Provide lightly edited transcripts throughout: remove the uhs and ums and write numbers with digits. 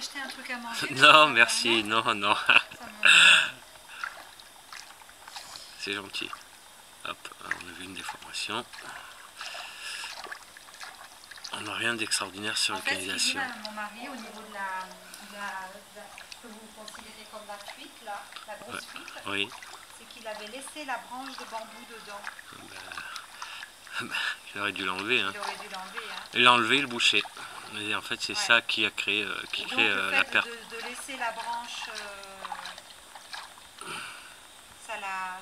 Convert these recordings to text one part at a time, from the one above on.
acheter un truc à manger? Non, merci, non, non. C'est gentil. Hop, on a vu une déformation. On n'a rien d'extraordinaire sur l'organisation. En fait, ce qu'il dit mon mari au niveau de ce que vous considérez comme la fuite, là, la grosse fuite, oui. c'est qu'il avait laissé la branche de bambou dedans. Il aurait dû l'enlever. Hein. Il aurait dû l'enlever. Hein. Il l'a enlevé, le boucher. Et en fait, c'est ça qui a créé, la perte. De laisser la branche, ça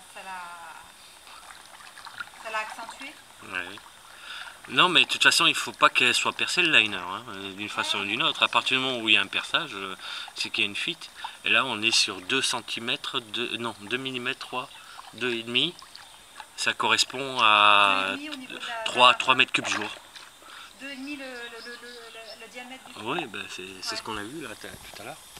l'a accentué. Ouais. Non, mais de toute façon, il ne faut pas qu'elle soit percée le liner, hein, d'une façon ou d'une autre. À partir du moment où il y a un perçage, c'est qu'il y a une fuite. Et là, on est sur 2 cm, 2 mm 3, 2,5. Ça correspond à 3 mètres cubes jour. 2,5 le diamètre du trou. Oui, ben c'est ce qu'on a vu là tout à l'heure.